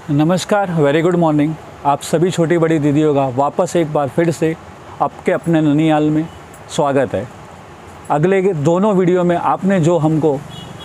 नमस्कार, very good morning. आप सभी छोटी बड़ी दीदियों का वापस एक बार फिर से आपके अपने ननिहाल में स्वागत है। अगले के दोनों वीडियो में आपने जो हमको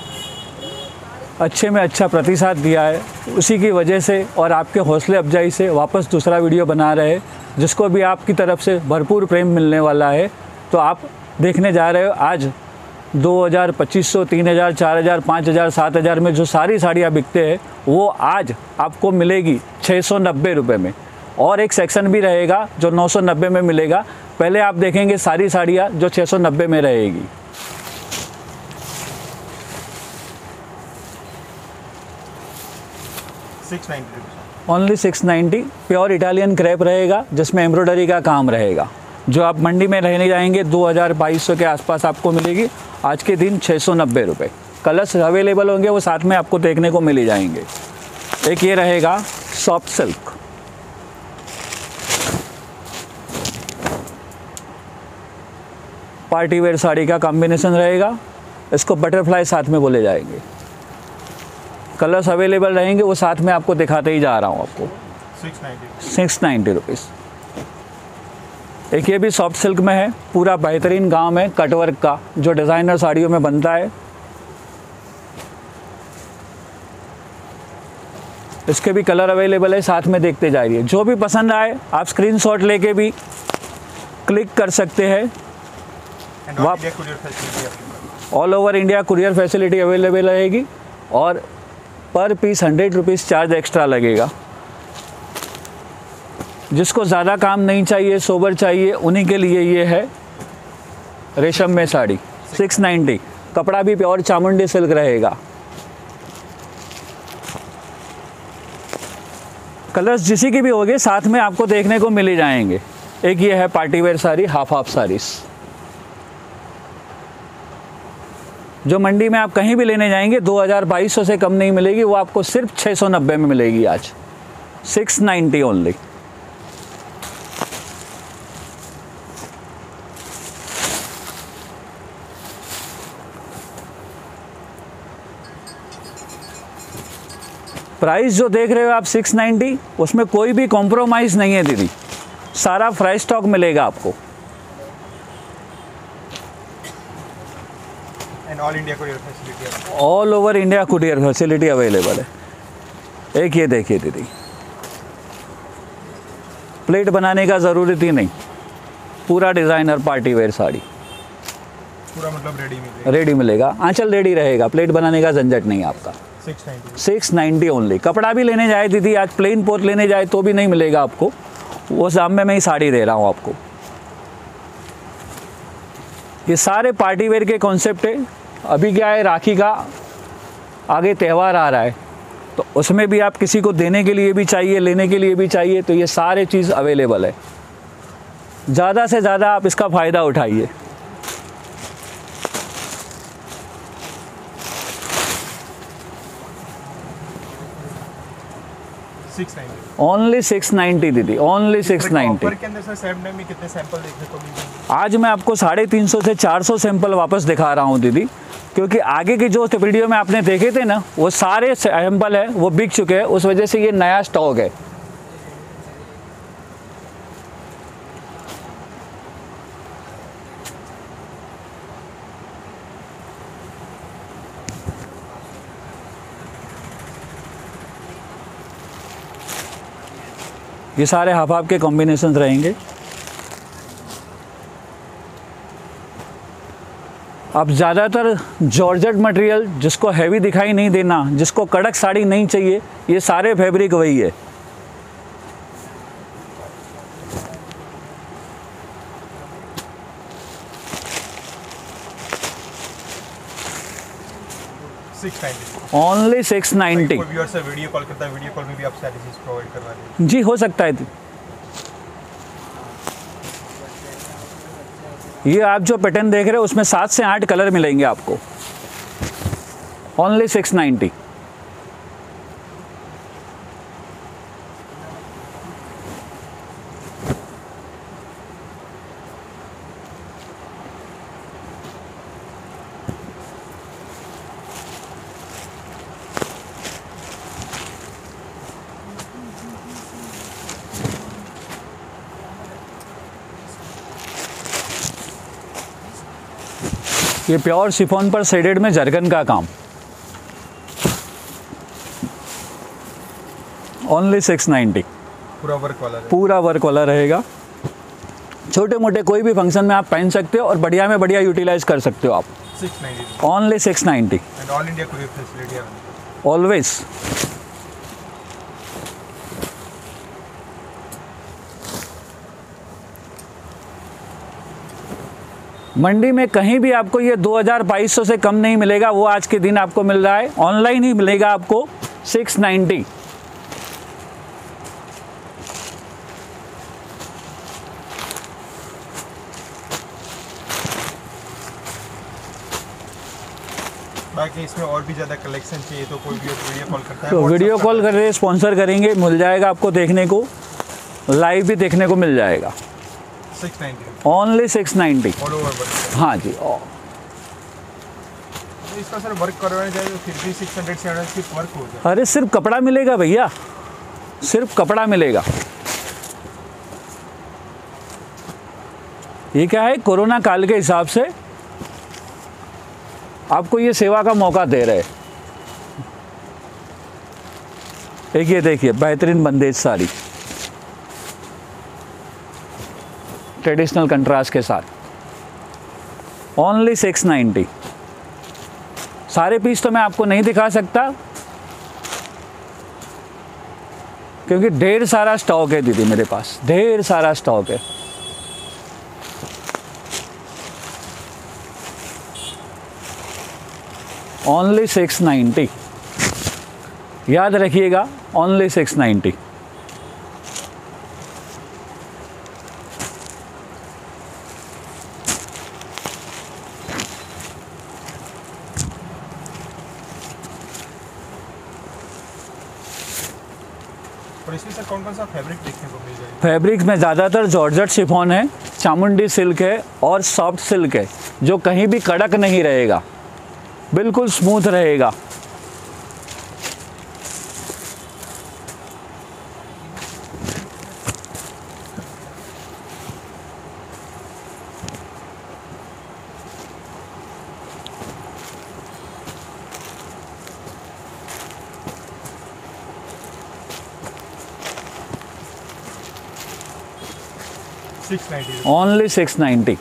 अच्छे में अच्छा प्रतिसाद दिया है, उसी की वजह से और आपके हौसले अफजाई से वापस दूसरा वीडियो बना रहे हैं, जिसको भी आपकी तरफ से भरपूर प्रेम मिलने वाला है। तो आप देखने जा रहे हो आज 2000, 2500, 3000, 4000, 5000, 7000 में जो सारी साड़ियाँ बिकते हैं वो आज आपको मिलेगी 690 रुपये में। और एक सेक्शन भी रहेगा जो 990 में मिलेगा। पहले आप देखेंगे सारी साड़ियाँ जो 690 में रहेगी। ओनली 690। प्योर इटालियन क्रेप रहेगा जिसमें एम्ब्रॉयडरी का काम रहेगा। जो आप मंडी में रहने जाएंगे 2000-2200 के आसपास आपको मिलेगी, आज के दिन 690 रुपये। कलर्स अवेलेबल होंगे, वो साथ में आपको देखने को मिल ही जाएंगे। एक ये रहेगा soft silk, party wear sari का कॉम्बिनेशन रहेगा। इसको बटरफ्लाई साथ में बोले जाएंगे। कलर्स अवेलेबल रहेंगे, वो साथ में आपको दिखाते ही जा रहा हूँ। आपको 690 रुपीज़। एक ये भी सॉफ्ट सिल्क में है, पूरा बेहतरीन काम है कटवर्क का, जो डिज़ाइनर साड़ियों में बनता है। इसके भी कलर अवेलेबल है, साथ में देखते जाइए। जो भी पसंद आए आप स्क्रीनशॉट लेके भी क्लिक कर सकते हैं। All over India courier facility available रहेगी और पर पीस 100 रुपीज़ चार्ज एक्स्ट्रा लगेगा। जिसको ज़्यादा काम नहीं चाहिए, सोबर चाहिए, उन्हीं के लिए ये है रेशम में साड़ी 690। कपड़ा भी प्योर चामुंडी सिल्क रहेगा। कलर्स जिसी की भी होंगे साथ में आपको देखने को मिल ही जाएंगे। एक ये है party wear sari, half saris, जो मंडी में आप कहीं भी लेने जाएंगे 2000-2200 से कम नहीं मिलेगी, वो आपको सिर्फ 690 में मिलेगी। आज 690 ओनली। प्राइस जो देख रहे हो आप 690, उसमें कोई भी कॉम्प्रोमाइज़ नहीं है दीदी, सारा फ्रेश स्टॉक मिलेगा आपको। All India courier facility, all over India courier facility available है। एक ये देखिए दीदी, प्लेट बनाने का ज़रूरत ही नहीं, पूरा डिज़ाइनर पार्टी वेयर साड़ी, पूरा मतलब रेडी मिलेगा। आंचल रेडी रहेगा, प्लेट बनाने का झंझट नहीं आपका। 690 ओनली। कपड़ा भी लेने जाए दीदी, आज प्लेन पोत लेने जाए तो भी नहीं मिलेगा आपको, वो सामने मैं ही साड़ी दे रहा हूँ आपको। ये सारे पार्टी वेयर के कॉन्सेप्ट है। अभी क्या है, राखी का आगे त्यौहार आ रहा है, तो उसमें भी आप किसी को देने के लिए भी चाहिए, लेने के लिए भी चाहिए, तो ये सारे चीज़ अवेलेबल है। ज़्यादा से ज़्यादा आप इसका फ़ायदा उठाइए। ओनली 690 दीदी, ओनली 690। के अंदर सर सैंपल में कितने सैंपल देखने को मिलेंगे? आज मैं आपको 350 से 400 सैंपल वापस दिखा रहा हूँ दीदी, क्योंकि आगे की जो वीडियो में आपने देखे थे ना, वो सारे सैंपल है वो बिक चुके हैं। उस वजह से ये नया स्टॉक है। ये सारे हाफ के कॉम्बिनेशन रहेंगे। अब ज़्यादातर जॉर्जेट मटेरियल, जिसको हैवी दिखाई नहीं देना, जिसको कड़क साड़ी नहीं चाहिए, ये सारे फैब्रिक वही है। ओनली 690। वीडियो कॉल करता है, वीडियो कॉल में भी आप सर्विसेज प्रोवाइड करवा देंगे? जी, हो सकता है। ये आप जो पैटर्न देख रहे हो उसमें 7 से 8 कलर मिलेंगे आपको। ओनली 690। ये प्योर शिफॉन पर शेडेड में जरगन का काम, ओनली 690। पूरा वर्क वाला है। पूरा वर्क वाला रहेगा। छोटे मोटे कोई भी फंक्शन में आप पहन सकते हो और बढ़िया में बढ़िया यूटिलाइज कर सकते हो आप। 690 only 690। And all India courier facility है। ऑलवेज। मंडी में कहीं भी आपको ये 2200 से कम नहीं मिलेगा। वो आज के दिन आपको मिल रहा है, ऑनलाइन ही मिलेगा आपको 690। बाकी इसमें और भी ज़्यादा कलेक्शन चाहिए तो कोई भी वीडियो कॉल करता है तो वीडियो कॉल कर रहे, स्पॉन्सर करेंगे, मिल जाएगा आपको देखने को, लाइव भी देखने को मिल जाएगा। 690 ओनली 690। All over work. हाँ जी। तो इसका सर वर्क करवाना चाहिए तो फिर भी 600 से सिर्फ वर्क हो जाए। अरे सिर्फ कपड़ा मिलेगा भैया, सिर्फ कपड़ा मिलेगा। ये क्या है, कोरोना काल के हिसाब से आपको ये सेवा का मौका दे रहे। एक ये देखिए बेहतरीन बंदेज साड़ी, ट्रेडिशनल कंट्रास्ट के साथ, ओनली 690। सारे पीस तो मैं आपको नहीं दिखा सकता क्योंकि ढेर सारा स्टॉक है दीदी, मेरे पास ढेर सारा स्टॉक है। ओनली 690, याद रखिएगा, ओनली 690। और इसमें सर कौन कौन सा फैब्रिक देखने को मिल जाएगा? फैब्रिक में ज़्यादातर जॉर्जेट शिफॉन है, चामुंडी सिल्क है और सॉफ्ट सिल्क है, जो कहीं भी कड़क नहीं रहेगा, बिल्कुल स्मूथ रहेगा। ओनली 690।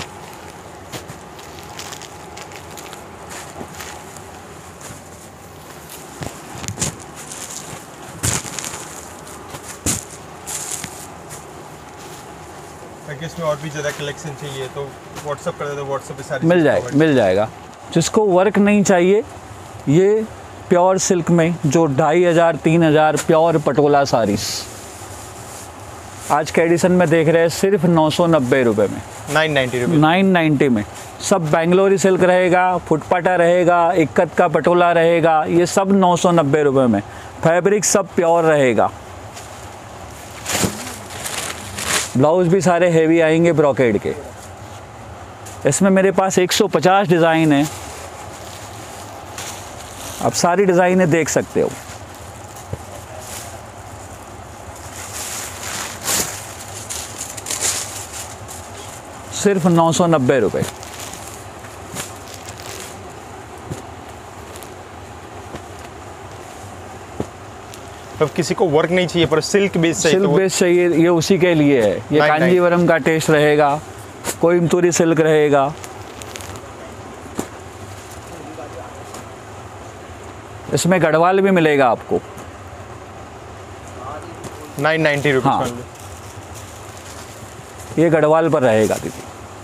ताकि इसमें और भी ज़्यादा कलेक्शन चाहिए तो व्हाट्सअप कर दे, तो व्हाट्सअप पे सारी मिल चीज़ जाएगा, provide मिल जाएगा। जिसको वर्क नहीं चाहिए, ये प्योर सिल्क में जो 2500 3000 प्योर पटोला साड़ीज आज के एडिशन में देख रहे हैं सिर्फ 990 रुपये में, 990 रुपये। 990 में। सब बेंगलोरी सिल्क रहेगा, फुटपाटा रहेगा, इक्कत का पटोला रहेगा, ये सब 990 रुपये में। फैब्रिक सब प्योर रहेगा। ब्लाउज भी सारे हेवी आएंगे ब्रोकेड के। इसमें मेरे पास 150 डिज़ाइन है, आप सारी डिज़ाइनें देख सकते हो। सिर्फ 990 रुपये। अब किसी को वर्क नहीं चाहिए पर सिल्क बेस चाहिए, सिल्क तो बेस चाहिए, ये उसी के लिए है। ये नहीं, कांजीवरम का टेस्ट रहेगा, कोयम्बतूरी सिल्क रहेगा। इसमें गढ़वाल भी मिलेगा आपको। 990 रुपीज़ हाँ। only। ये गढ़वाल पर रहेगा दीदी।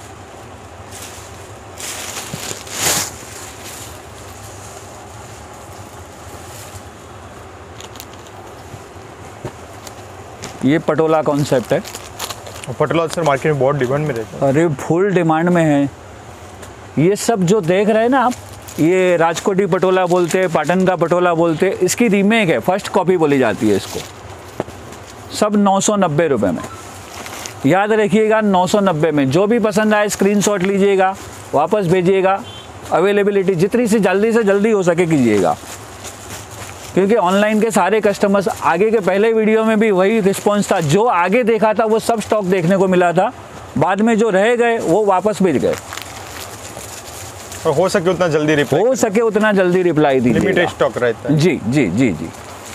ये पटोला कॉन्सेप्ट है। और पटोला सर मार्केट में बहुत डिमांड में रहता है। अरे फुल डिमांड में है। ये सब जो देख रहे हैं ना आप, ये राजकोटी पटोला बोलते हैं, पाटन का पटोला बोलते हैं, इसकी रीमेक है, फर्स्ट कॉपी बोली जाती है इसको। सब 990 रुपये में। याद रखिएगा 990 में। जो भी पसंद आए स्क्रीनशॉट लीजिएगा, वापस भेजिएगा। अवेलेबिलिटी जितनी से जल्दी हो सके कीजिएगा, क्योंकि ऑनलाइन के सारे कस्टमर्स, आगे के पहले वीडियो में भी वही रिस्पॉन्स था, जो आगे देखा था वो सब स्टॉक देखने को मिला था, बाद में जो रह गए वो वापस भेज गए। और हो सके उतना जल्दी रिप्लाई, हो सके उतना जल्दी रिप्लाई दीजिए। लिमिटेड स्टॉक रहता है। जी जी जी जी।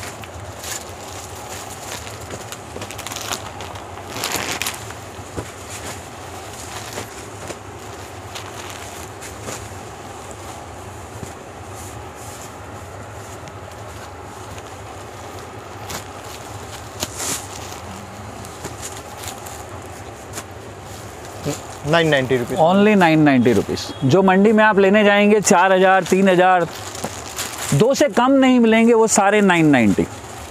₹990। Only 990 rupees. जो मंडी में आप लेने जाएंगे 4000 3000 दो से कम नहीं मिलेंगे, वो सारे 990।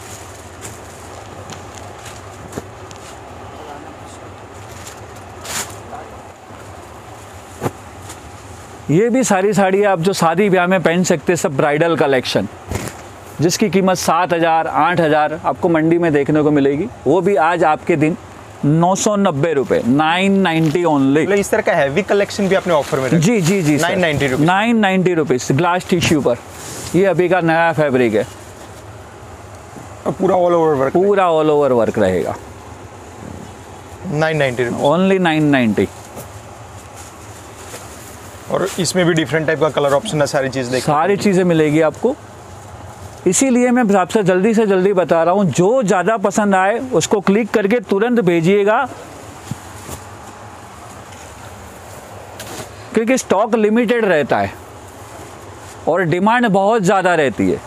ये भी सारी साड़ियाँ आप जो शादी ब्याह में पहन सकते हैं, सब ब्राइडल कलेक्शन, जिसकी कीमत 7000 8000 आपको मंडी में देखने को मिलेगी, वो भी आज आपके दिन 990 रुपये, 990 ओनली। मतलब इस तरह का हैवी कलेक्शन भी आपने ऑफर में रखा? जी जी जी। 990 रुपीज़। 990 रुपीज़ ग्लास टिश्यू पर। ये अभी का नया फैब्रिक है, और पूरा ऑल ओवर वर्क? पूरा ऑल ओवर वर्क रहेगा। 990 रुपीज़ ओनली 990। और इसमें भी डिफरेंट टाइप का कलर ऑप्शन है, सारी चीज़ देखिए, सारी चीज़ें मिलेगी आपको। इसीलिए मैं आपसे जल्दी से जल्दी बता रहा हूँ, जो ज़्यादा पसंद आए उसको क्लिक करके तुरंत भेजिएगा, क्योंकि स्टॉक लिमिटेड रहता है और डिमांड बहुत ज़्यादा रहती है।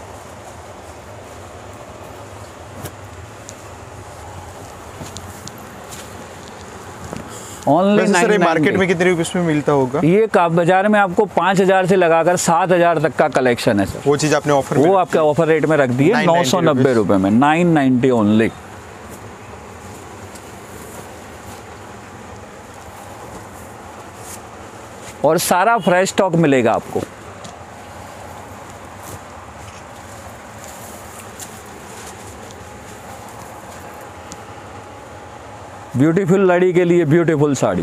ओनली वैसे सर ये मार्केट में कितने रुपीस में मिलता होगा? ये बाजार में आपको 5000 से लगाकर 7000 तक का कलेक्शन है सर। वो चीज़ आपने ऑफर वो आपके ऑफर रेट में रख दिए 990 रुपये में, 990 ओनली। और सारा फ्रेश स्टॉक मिलेगा आपको। ब्यूटीफुल लड़ी के लिए ब्यूटीफुल साड़ी।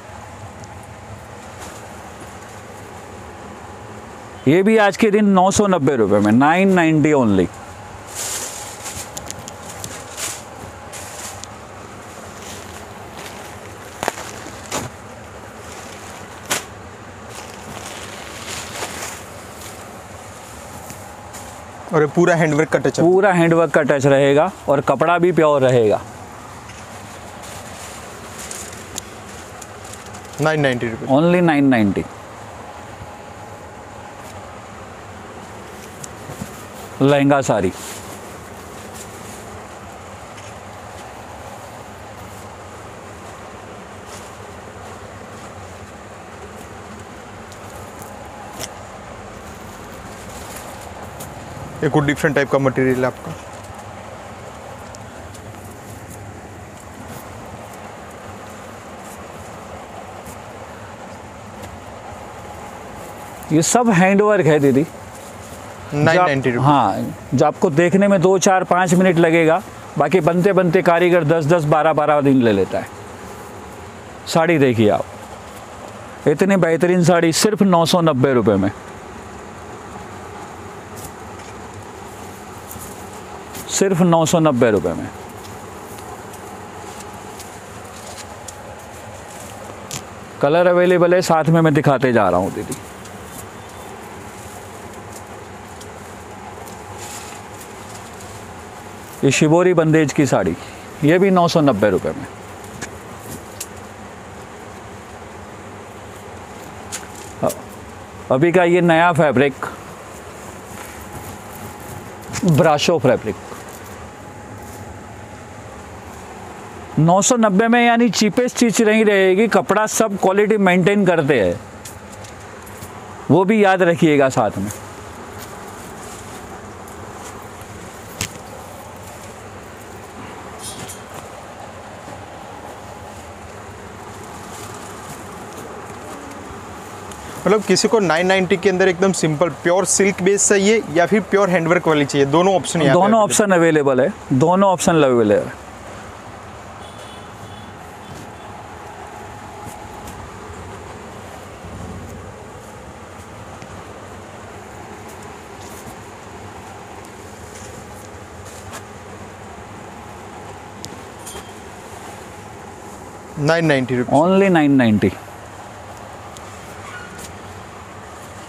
ये भी आज के दिन 990 रुपये में, 990 ओनली। और ये पूरा हैंडवर्क का टच? पूरा हैंडवर्क का टच रहेगा और कपड़ा भी प्योर रहेगा। 990 रुपीज़ ओनली 990। लहंगा साड़ी। ये कुछ डिफरेंट टाइप का मटेरियल है आपका। ये सब हैंडवर्क है दीदी। 990 रुपीज़। हाँ, जो आपको देखने में 2 4 5 मिनट लगेगा, बाकी बनते बनते कारीगर 10 12 12 दिन ले लेता है। साड़ी देखिए आप, इतनी बेहतरीन साड़ी सिर्फ 990 रुपये में, सिर्फ 990 रुपये में। कलर अवेलेबल है, साथ में मैं दिखाते जा रहा हूँ दीदी। ये शिवोरी बंदेज की साड़ी, ये भी 990 रुपये में। अभी का ये नया फैब्रिक, ब्राशो फैब्रिक, 990 में, यानी चीपेस्ट चीज नहीं रहेगी। कपड़ा सब क्वालिटी मेंटेन करते हैं, वो भी याद रखिएगा साथ में। मतलब किसी को 990 के अंदर एकदम सिंपल प्योर सिल्क बेस चाहिए या फिर प्योर हैंडवर्क वाली चाहिए, दोनों ऑप्शन यहाँ पे दोनों ऑप्शन अवेलेबल है, दोनों ऑप्शन अवेलेबल है। ₹990 ओनली 990।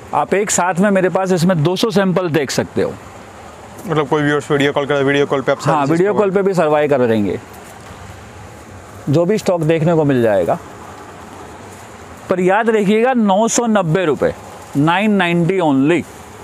आप एक साथ में मेरे पास इसमें 200 सैंपल देख सकते हो। मतलब कोई व्यूअर्स वीडियो कॉल करे, वीडियो कॉल पे आप हाँ, वीडियो कॉल पे भी सर्वाइव कर देंगे, जो भी स्टॉक देखने को मिल जाएगा। पर याद रखिएगा 990 रुपये, 990 ओनली।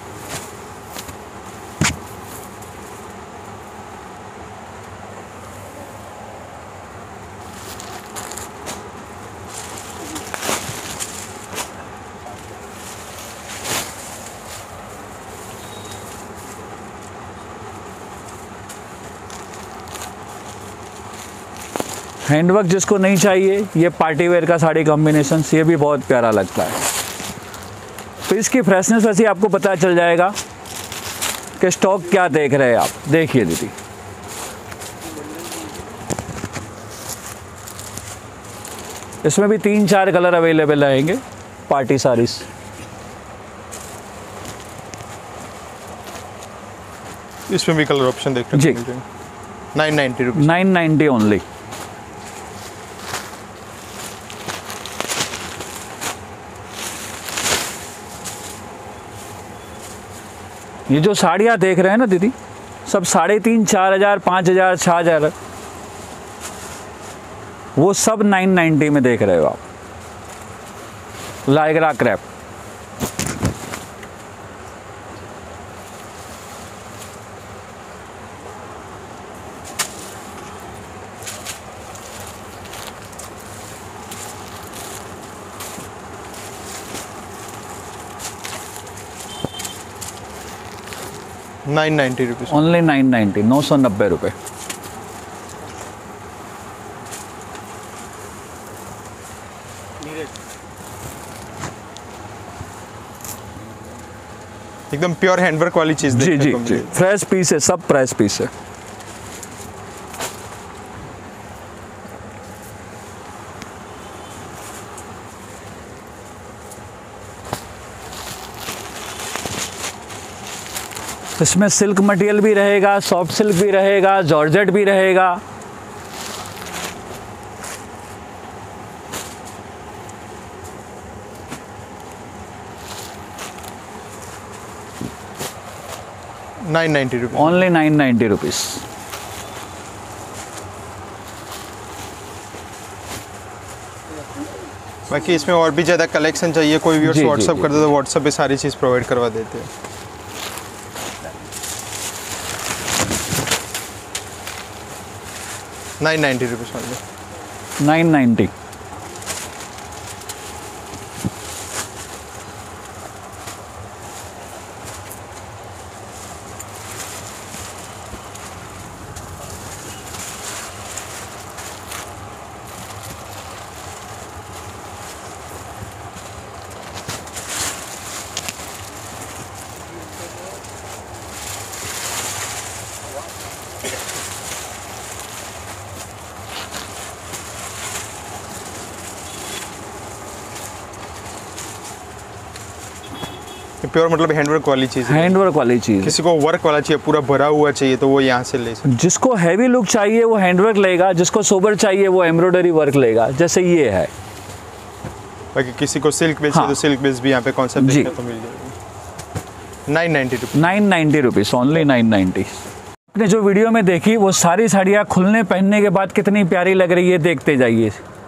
हैंडवर्क जिसको नहीं चाहिए, ये पार्टी वेयर का साड़ी कॉम्बिनेशन, ये भी बहुत प्यारा लगता है। तो इसकी फ्रेशनेस वैसे आपको पता चल जाएगा कि स्टॉक क्या देख रहे हैं आप। देखिए दीदी, इसमें भी 3-4 कलर अवेलेबल रहेंगे पार्टी साड़ीज। इसमें भी कलर ऑप्शन देखने को मिल जाएंगे। 990 रुपीज़, 990 ओनली। ये जो साड़ियाँ देख रहे हैं ना दीदी, सब 3,500, 4,000, 5,000, 6,000, वो सब 990 में देख रहे हो आप। लाइगरा क्रैप, ₹990 ओनली 990, 990 रुपये। एकदम प्योर हैंडवर्क वाली चीज जी देखने जी को जी, मिलेगी। फ्रेश पीस है, सब फ्रेश पीस है। इसमें सिल्क मटेरियल भी रहेगा, सॉफ्ट सिल्क भी रहेगा, जॉर्जेट भी रहेगा। ₹990 ओनली 990 रुपीज़। बाकी इसमें और भी ज़्यादा कलेक्शन चाहिए, कोई व्यूअर्स जी, जी, व्हाट्सअप जी, कर दे तो व्हाट्सअप पे सारी चीज़ प्रोवाइड करवा देते हैं। ₹990 ओनली। 990। प्योर मतलब हैंडवर्क वाली चीज़ है। हैंडवर्क वाली चीज़। किसी को वर्क वाला चाहिए, पूरा भरा हुआ चाहिए, तो वो यहाँ से ले सकते। जिसको हैवी लुक चाहिए वो हैंडवर्क लेगा, जिसको सोबर चाहिए वो एम्ब्रॉयडरी वर्क लेगा, जैसे ये है। बाकी किसी को सिल्क बेस हाँ। है तो सिल्क बेस भी यहाँ पे कॉन्सेप्ट जी। देखने को मिल जाएगी। ₹990। 990 रुपीज़, ओनली 990। आपने जो वीडियो में देखी वो सारी साड़ियाँ खुलने पहनने के बाद कितनी प्यारी लग रही है, देखते जाइए।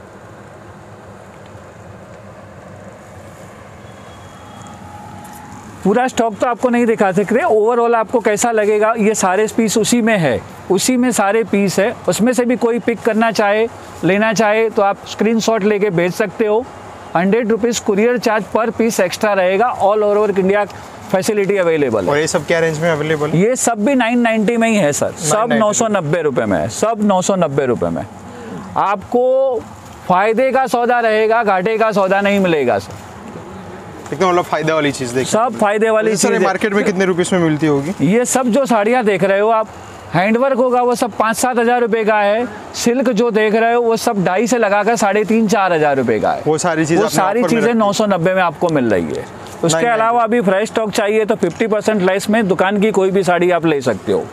पूरा स्टॉक तो आपको नहीं दिखा सकते, ओवरऑल आपको कैसा लगेगा। ये सारे पीस उसी में है, उसी में सारे पीस है। उसमें से भी कोई पिक करना चाहे, लेना चाहे तो आप स्क्रीनशॉट लेके भेज सकते हो। 100 rupees courier charge per piece extra रहेगा। All over India facility available है। और ये सब क्या रेंज में अवेलेबल है? ये सब भी 990 में ही है सर, सब 990 रुपये में है, सब 990 रुपये में। आपको फ़ायदे का सौदा रहेगा, घाटे का सौदा नहीं मिलेगा सर। एकदम मतलब फायदा वाली चीज़ देखिए। सब फायदे वाली सर चीज़। मार्केट में कितने रुपीस में मिलती होगी? ये सब जो साड़ियाँ देख रहे हो आप, हैंडवर्क होगा वो सब 5-7 हज़ार रुपये का है। सिल्क जो देख रहे हो वो सब 2.5 से लगाकर 3.5-4 हज़ार रुपये का है। वो सारी चीज़ वो सारी चीज़ें 990 में आपको मिल रही है। उसके अलावा अभी फ्रेश स्टॉक चाहिए तो 50% लेस में दुकान की कोई भी साड़ी आप ले सकते हो।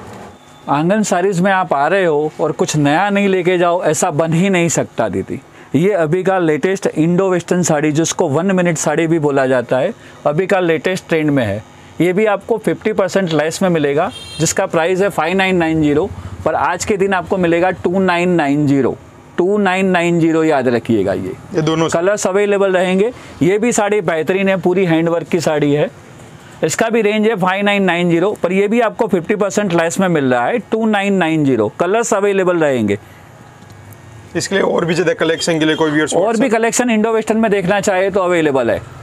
आंगन साड़ीज़ में आप आ रहे हो और कुछ नया नहीं लेके जाओ, ऐसा बन ही नहीं सकता दीदी। ये अभी का लेटेस्ट इंडो वेस्टर्न साड़ी, जिसको 1 मिनट साड़ी भी बोला जाता है, अभी का लेटेस्ट ट्रेंड में है। ये भी आपको 50% लेस में मिलेगा, जिसका प्राइस है 5990, पर आज के दिन आपको मिलेगा 2990। 2990 याद रखिएगा। ये दोनों कलर्स अवेलेबल रहेंगे। ये भी साड़ी बेहतरीन है, पूरी हैंडवर्क की साड़ी है। इसका भी रेंज है 5990, पर ये भी आपको 50% लेस में मिल रहा है 2990। कलर्स अवेलेबल रहेंगे। इसके लिए और भी ज़्यादा कलेक्शन के लिए कोई और भी कलेक्शन इंडो वेस्टर्न में देखना चाहे तो अवेलेबल है।